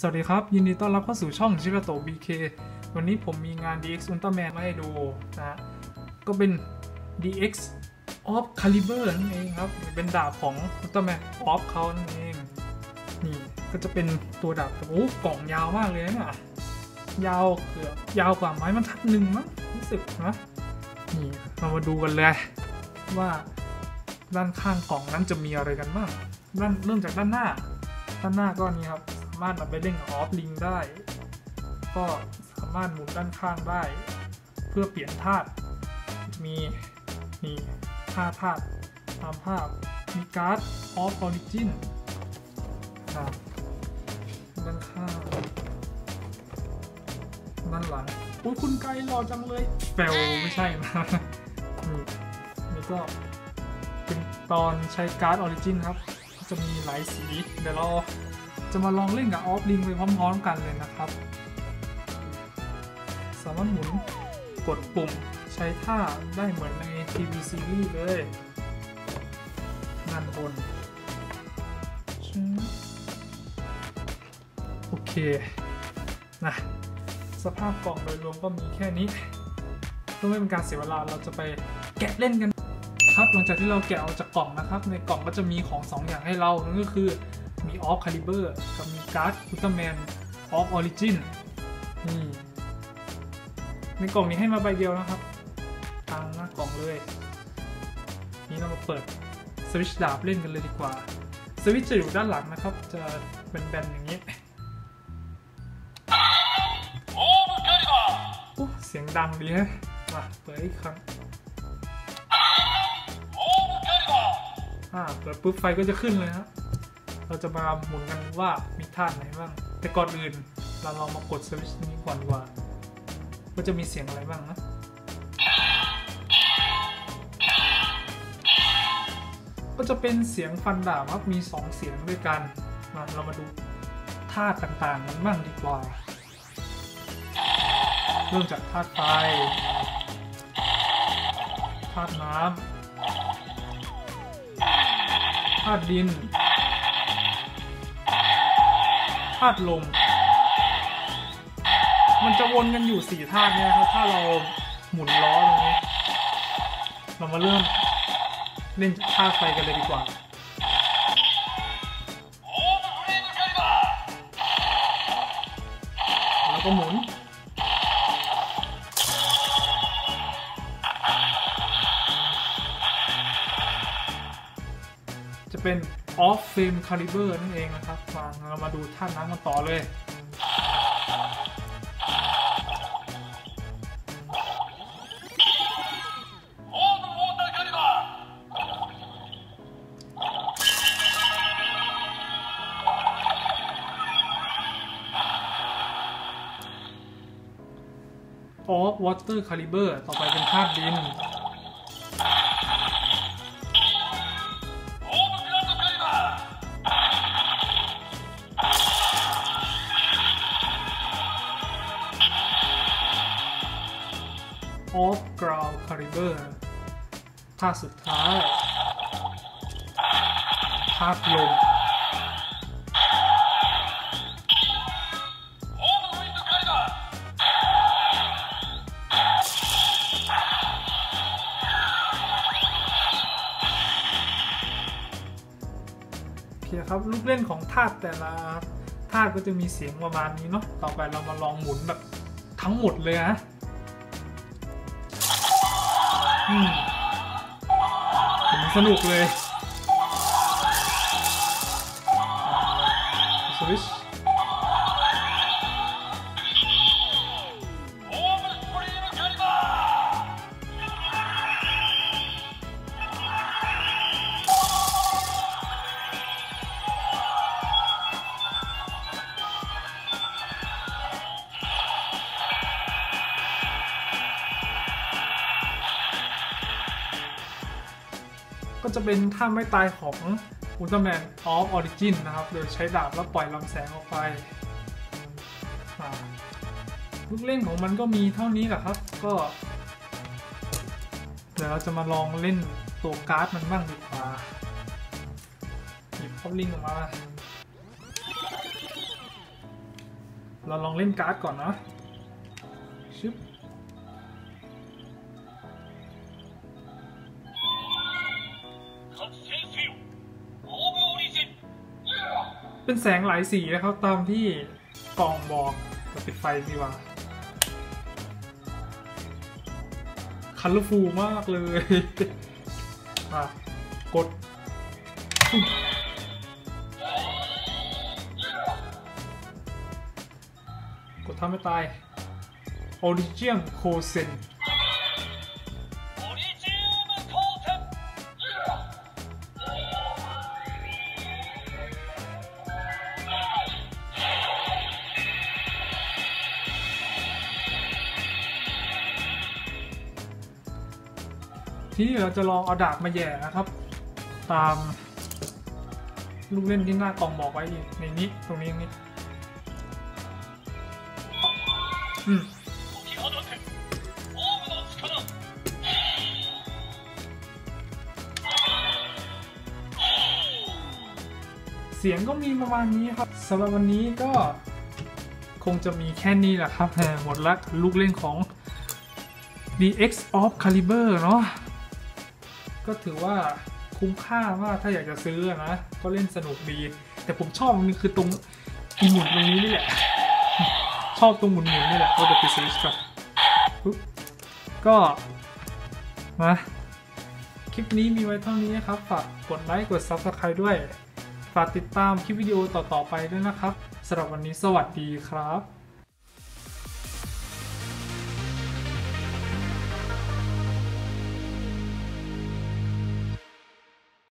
วัสดีครับยินดีต้อนรับเข้าสู่ช่องชิคาโตะ BK วันนี้ผมมีงาน DX Ultraman มาให้ดูนะก็เป็น DX of Caliber นั่นเองครับเป็นดาบของ Ultraman of เขานั่นเองนี่ก็จะเป็นตัวดาบโอ้กล่องยาวมากเลยนะยาวเกือบยาวกว่าไม้บรรทัดหนึ่งมั้งรู้สึกนะนี่เรามาดูกันเลยว่าด้านข้างกล่องนั้นจะมีอะไรกันบ้างเริ่มจากด้านหน้าก็นี่ครับสามารถนำไปเล่นกับออฟลิงได้ก็สามารถหมุนด้านข้างได้เพื่อเปลี่ยนธาตุมีนี่5ธาตุตามภาพมีการ์ดออฟออริจินด้านข้างด้านหลังอุ้ยคุณไกลหล่อจังเลยแปลไม่ใช่นะนี่ก็เป็นตอนใช้การ์ดออริจินครับจะมีหลายสีเดี๋ยวเราจะมาลองเล่นกับออฟลิงไปพร้อมๆกันเลยนะครับสามารถหมุนกดปุ่มใช้ท่าได้เหมือนในทีวีซีรีส์เลยด้านบนโอเคนะสภาพกล่องโดยรวมก็มีแค่นี้เพื่อไม่เป็นการเสียเวลาเราจะไปแกะเล่นกันครับหลังจากที่เราแกะออกจากกล่องนะครับในกล่องก็จะมีของ2 อย่างให้เรานั่นก็คือมีออฟคาลิเบอร์กับมีการ์ดอุลตร้าแมนออฟออริจินนี่ในกล่องนี้ให้มาใบเดียวนะครับทางหน้ากล่องเลยนี่เรามาเปิดสวิตช์ดาบเล่นกันเลยดีกว่าสวิตช์จะอยู่ด้านหลังนะครับจะเป็นแบนอย่างนี้โอ้เสียงดังดีฮะมาเปิดอีกครั้งเปิดปุ๊บไฟก็จะขึ้นเลยครับเราจะมาหมุนกันว่ามีธาตุไหนบ้างแต่ก่อนอื่นเราลองมากดสวิตช์นี้ก่อนว่าจะมีเสียงอะไรบ้างนะก็จะเป็นเสียงฟันดาบครับมี2 เสียงด้วยกันเรามาดูธาตุต่างๆกันบ้างดีกว่าเริ่มจากธาตุไฟธาตุน้ำธาตุดินธาตุลมมันจะวนกันอยู่4 ธาตุเนี่ยครับถ้าเราหมุนล้อตรงนี้เรามาเริ่มเล่นธาตุไฟกันเลยดีกว่าแล้วก็หมุนจะเป็น Off Flame Caliber นั่นเองนะครับเรามาดูธาตุน้ำกันต่อเลยOff Water Caliber ต่อไปเป็นธาตุดินOff Ground Caliber ธาตุสุดท้ายธาตุลมครับลูกเล่นของธาตุแต่ละธาตุก็จะมีเสียงประมาณนี้เนาะต่อไปเรามาลองหมุนแบบทั้งหมดเลยนะสนุกเลยสวิตช์ก็จะเป็นท่าไม่ตายของอุลตร้าแมนออฟออริจินนะครับโดยใช้ดาบแล้วปล่อยลำแสงออกไปลูกเล่นของมันก็มีเท่านี้แหละครับก็เดี๋ยวเราจะมาลองเล่นตัวการ์ดมันบ้างดีกว่าหยิบพ็อปลิงออกมาเราลองเล่นการ์ดก่อนนะชึบเป็นแสงหลายสีนะครับตามที่กล่องบอกจะปิดไฟดีกว่าคัลเลอร์ฟูลมากเลยกดทำให้ตายโอริจิมโคเซนทีนี้เราจะลองเอาดาบมาแย่นะครับตามลูกเล่นที่หน้ากล่องบอกไว้ในนี้ตรงนี้เสียงก็มีประมาณนี้ครับสำหรับวันนี้ก็คงจะมีแค่นี้แหละครับหมดละลูกเล่นของ DX of Caliber เนาะก็ถือว่าคุ้มค่ามากถ้าอยากจะซื้อนะก็เล่นสนุกดีแต่ผมชอบมันคือตรงอีหมุนตรงนี้นี่แหละชอบตรงหมุนนี่แหละก็เดี๋ยวไปซื้อครับก็นะคลิปนี้มีไว้เท่านี้นะครับฝากกดไลค์กด Subscribe ด้วยฝากติดตามคลิปวิดีโอต่อๆไปด้วยนะครับสำหรับวันนี้สวัสดีครับ